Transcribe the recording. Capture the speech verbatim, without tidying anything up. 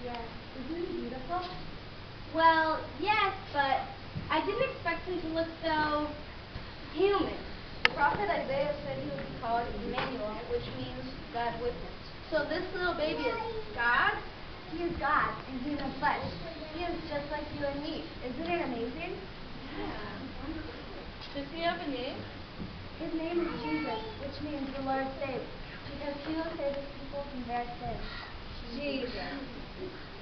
Yes. Isn't he beautiful? Well, yes, but I didn't expect him to look so human. The prophet Isaiah said he would be called Emmanuel, which means God with us. So this little baby is God? He is God in human flesh. He is just like you and me. Isn't it amazing? Yeah. Does he have a name? His name is Jesus, which means the Lord saves, because he will save his people from their sins. Jesus.